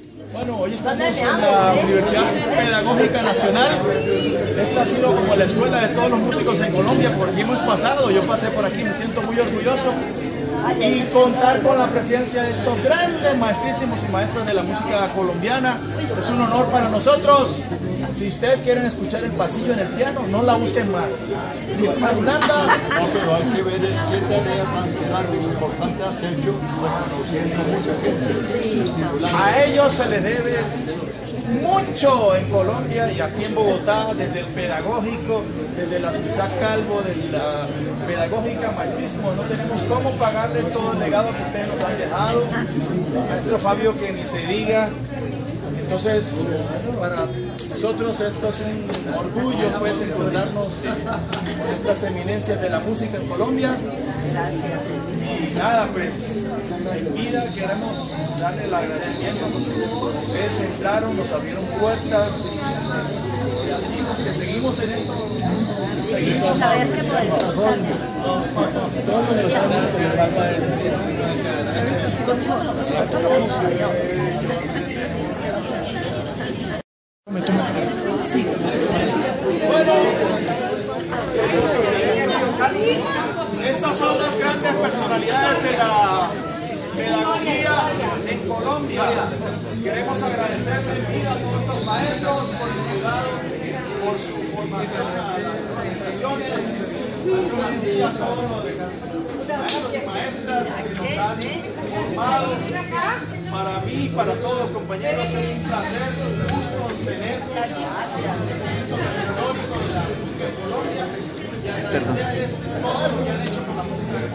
Bueno, hoy estamos en la Universidad Pedagógica Nacional. Esta ha sido como la escuela de todos los músicos en Colombia, por aquí hemos pasado, yo pasé por aquí, me siento muy orgulloso. Y contar con la presencia de estos grandes maestrísimos y maestras de la música colombiana es un honor para nosotros. Si ustedes quieren escuchar el pasillo en el piano, no la busquen más. Ni más nada. No, pero hay que ver qué tarea tan grande y importante has hecho, conociendo a mucha gente, estimulando. A ellos se les debe mucho en Colombia y aquí en Bogotá, desde el pedagógico, desde la Isaac Calvo, de la pedagógica, maestrísimo. No tenemos cómo pagarles todo el legado que ustedes nos han dejado. Maestro Fabio, que ni se diga. Entonces, para nosotros esto es un orgullo, pues, encontrarnos con estas eminencias de la música en Colombia. Gracias. Y nada, pues, en vida queremos darle el agradecimiento porque ustedes entraron, nos abrieron puertas y dijimos que seguimos en esto. Y sabes que puedes contarme. Bueno, estas son las grandes personalidades de la pedagogía en Colombia. Queremos agradecerle en vida a todos estos maestros por su cuidado, por su formación, presentaciones, a todos los maestros y maestras que nos han formado. Para mí, para todos los compañeros, es un placer, un gusto tener Muchas gracias. histórico de la música de Colombia y agradecerles todo lo que han hecho por la música de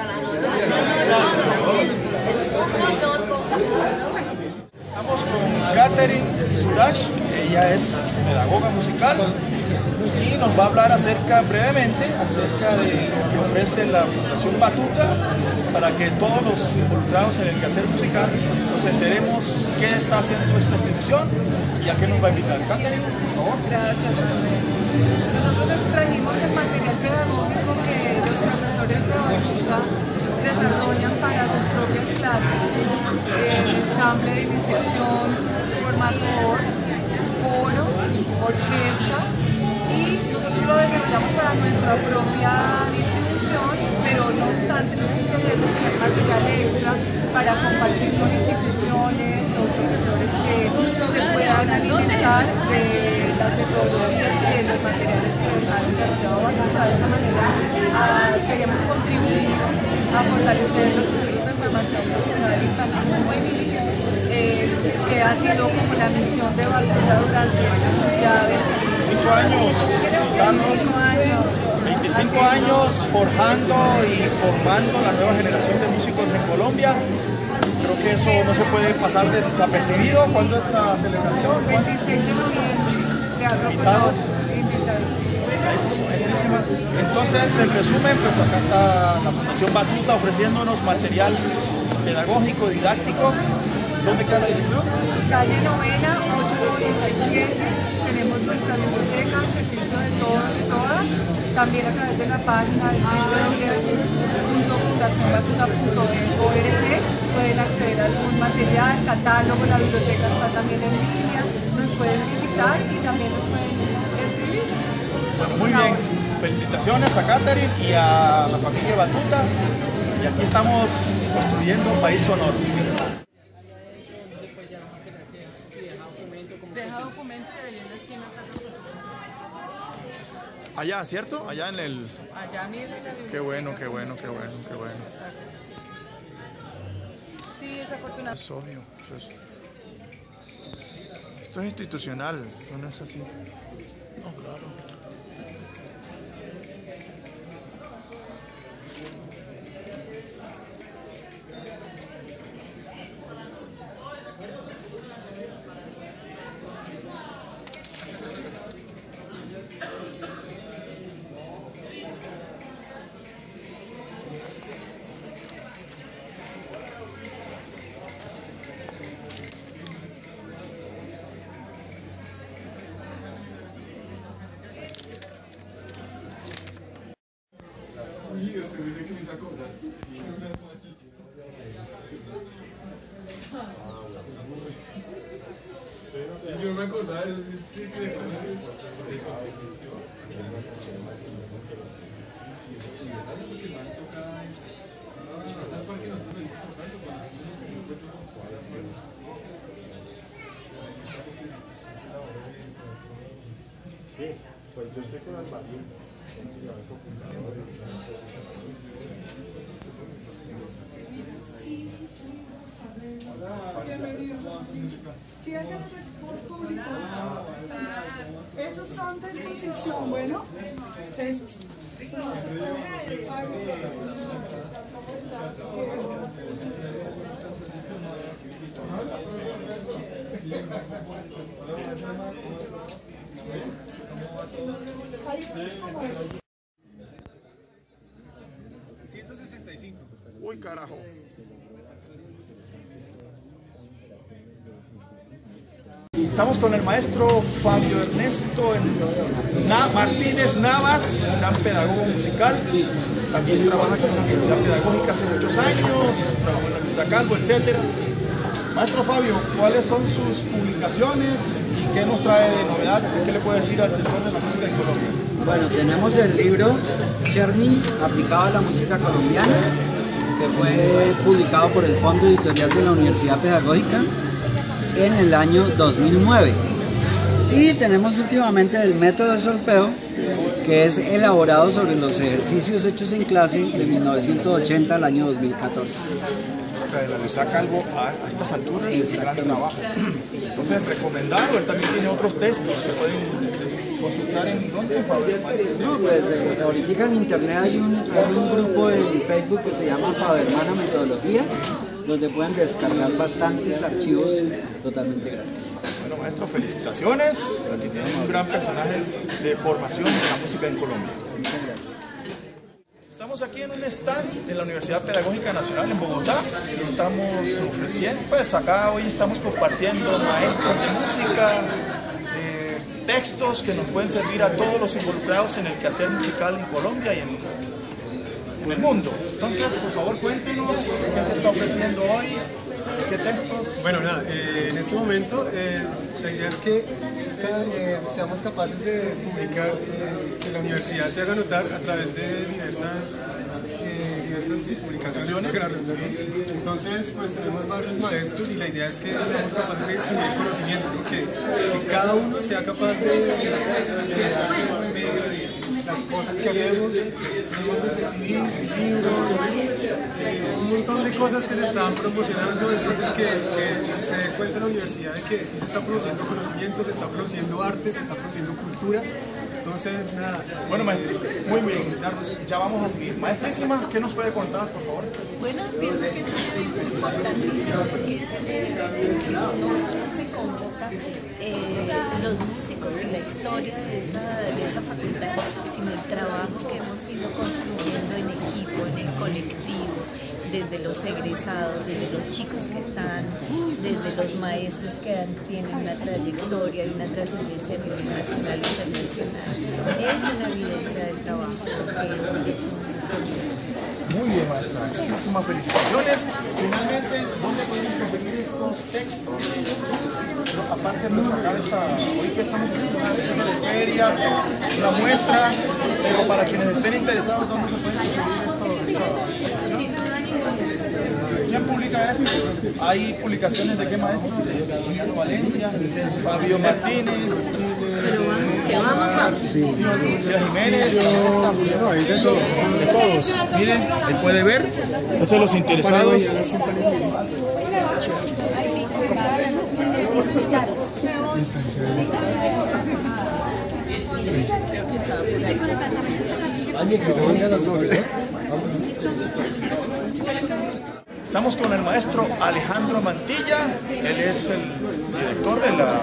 Colombia. Estamos con Catherine Suraj, ella es pedagoga musical y nos va a hablar brevemente acerca de lo que ofrece la Fundación Batuta para que todos los involucrados en el quehacer musical nos enteremos qué está haciendo esta institución y a qué nos va a invitar. Catherine, por favor. Gracias, Manuel. Nosotros les trajimos el material pedagógico que los profesores de Batuta desarrollan para sus propias clases, ensamble de iniciación, formato coro, orquesta, y nosotros lo desarrollamos para nuestra propia distribución, pero no obstante nos interesa tener material extra para compartir con instituciones o profesores que se puedan alimentar de las metodologías y de los materiales que ha desarrollado Batuta. De esa manera queremos contribuir a fortalecer los procesos de formación nacional infantil juvenil, que ha sido como la misión de Batuta durante sus ya 25 años, Carlos, 25 años forjando y formando la nueva generación de músicos en Colombia. Creo que eso no se puede pasar desapercibido. ¿Cuándo es la celebración? 26 de noviembre, Teatro ¿Invitados? Maestrísima. Entonces, en resumen, pues acá está la Fundación Batuta ofreciéndonos material pedagógico, didáctico. ¿Dónde queda la dirección? Calle Novena, 897. Tenemos nuestra biblioteca al servicio de todos y todas. También a través de la página www.fundacionbatuta.org pueden acceder a algún material, catálogo. La biblioteca está también en línea. Nos pueden visitar y también nos pueden escribir. Bueno, muy bien. Felicitaciones a Catherine y a la familia Batuta. Y aquí estamos construyendo un país sonoro. Deja documento y ahí en la esquina saca foto. Allá, ¿cierto? Allá en el... Allá mire la biblioteca. Qué bueno, qué bueno, qué bueno, qué bueno. Sí, desafortunadamente. Es obvio. Esto es institucional, esto no es así. No, claro. Sí, pues yo estoy con Almarín. Sí, acá los equipos públicos. Esos son de exposición, bueno, esos. Ahí vamos. 165. Uy, carajo. Estamos con el maestro Fabio Ernesto Martínez Navas, un gran pedagogo musical. También trabaja con la Universidad Pedagógica hace muchos años, trabajó en la Luisa Calvo, etc. Maestro Fabio, ¿cuáles son sus publicaciones y qué nos trae de novedad? ¿Qué le puede decir al sector de la música en Colombia? Bueno, tenemos el libro Cherny, aplicado a la música colombiana, que fue publicado por el Fondo Editorial de la Universidad Pedagógica en el año 2009. Y tenemos últimamente el método de solfeo, que es elaborado sobre los ejercicios hechos en clase de 1980 al año 2014. De la Luisa Calvo a estas alturas es un gran trabajo. Entonces, recomendado, él también tiene otros textos que pueden consultar en dónde. No, pues ahorita en internet hay un grupo en Facebook que se llama Fabermana Metodología, donde pueden descargar bastantes archivos totalmente gratis. Bueno, maestro, felicitaciones. Aquí tienen un gran personaje de formación en la música en Colombia. Muchas gracias. Estamos aquí en un stand de la Universidad Pedagógica Nacional en Bogotá y estamos ofreciendo, pues acá hoy estamos compartiendo maestros de música, textos que nos pueden servir a todos los involucrados en el quehacer musical en Colombia y en el mundo. Entonces, por favor, cuéntenos qué se está ofreciendo hoy, qué textos. Bueno, nada, en este momento la idea es que seamos capaces de publicar, que la universidad se haga notar a través de diversas publicaciones. Entonces, pues tenemos varios maestros y la idea es que seamos capaces de distribuir el conocimiento, ¿no? que cada uno sea capaz de las cosas que hacemos, tenemos desde CDs, libros, un montón de cosas que se están promocionando, entonces que se dé cuenta la universidad de que sí se está produciendo conocimiento, se está produciendo arte, se está produciendo cultura. Entonces, nada. Bueno, maestro, muy bien, ya vamos a seguir. Maestrísima, ¿qué nos puede contar, por favor? Bueno, pienso que es un evento importantísimo porque es el evento que no solo se convoca los músicos y la historia de esta facultad, sino el trabajo que hemos ido construyendo en equipo, en el colectivo, desde los egresados, desde los chicos que están, desde los maestros que tienen una trayectoria y una trascendencia a nivel nacional e internacional. Es una evidencia del trabajo que hemos hecho en nuestra universidad. Muy bien, maestra, muchísimas felicitaciones. Finalmente, ¿dónde podemos conseguir estos textos? Pero aparte de sacar hoy que estamos en una feria, una muestra, pero para quienes estén interesados, ¿dónde se pueden conseguir estos? Sin duda ninguna. ¿Quién publica esto? Hay publicaciones de qué maestros? De Valencia, Fabio Martínez, Lucía Jiménez, de todos. Miren, ahí puede ver. Entonces los interesados. Estamos con el maestro Alejandro Mantilla, él es el director de la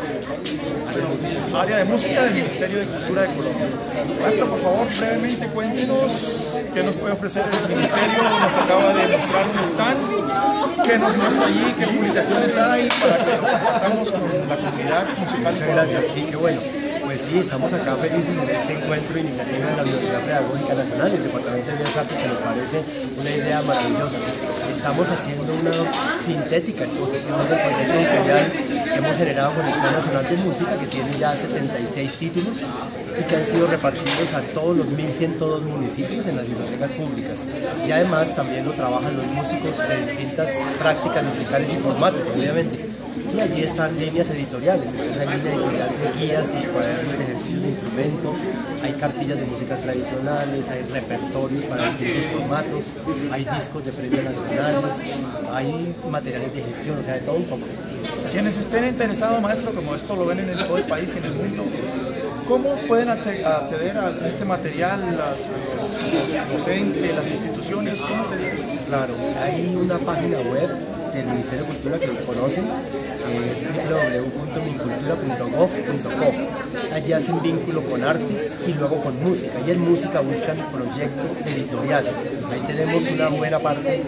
área de música del Ministerio de Cultura de Colombia. Maestro, por favor, brevemente cuéntenos qué nos puede ofrecer el Ministerio. Nos acaba de mostrar un stand, qué nos muestra allí, qué publicaciones hay para que estamos con la comunidad musical. Muchas gracias, sí, qué bueno. Pues sí, estamos acá felices en este encuentro iniciativa de la Universidad Pedagógica Nacional y el Departamento de Bellas Artes, que nos parece una idea maravillosa. Estamos haciendo una sintética exposición del proyecto editorial que hemos generado con el Plan Nacional de Música, que tiene ya 76 títulos y que han sido repartidos a todos los 1.102 municipios en las bibliotecas públicas. Y además también lo trabajan los músicos de distintas prácticas musicales y formatos, obviamente. Y allí están líneas editoriales, entonces hay línea editorial de guías y cuadernos de ejercicio de instrumentos, hay cartillas de músicas tradicionales, hay repertorios para distintos formatos, hay discos de premios nacionales, hay materiales de gestión, o sea, de todo un poco. Quienes estén interesados, maestro, como esto lo ven en todo el país y en el mundo, ¿cómo pueden acceder a este material, los docentes, las instituciones? ¿Cómo sería eso? Claro, hay una página web del Ministerio de Cultura que lo conocen, es www.mincultura.gov.co. Allí hacen vínculo con artes y luego con música, y en música buscan proyectos editoriales. Ahí tenemos una buena parte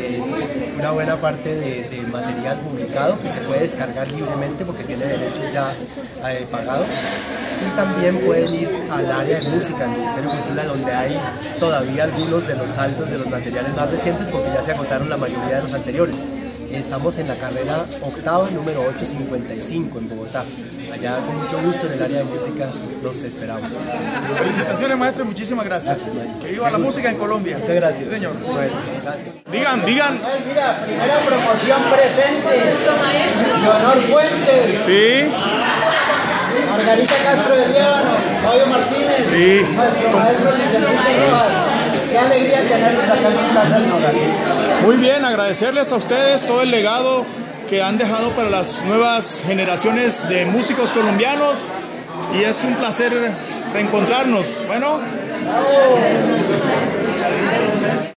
de material publicado que se puede descargar libremente porque tiene derechos ya pagados. Y también pueden ir al área de música del Ministerio de Cultura, donde hay todavía algunos de los saldos de los materiales más recientes porque ya se agotaron la mayoría de los anteriores. Estamos en la carrera octava, número 855 en Bogotá. Allá con mucho gusto en el área de música los esperamos. Felicitaciones, maestro, muchísimas gracias. Que viva la música en Colombia. Muchas gracias. Sí, señor. Bueno, gracias. Digan. Mira, primera promoción presente. Leonor Fuentes. Sí. Margarita Castro de Líbano, Fabio Martínez, Sí. Nuestro maestro Luis Enrique Rojas. Qué alegría tenerlos acá en su casa en Hogar. Muy bien, agradecerles a ustedes todo el legado que han dejado para las nuevas generaciones de músicos colombianos y es un placer reencontrarnos. Bueno.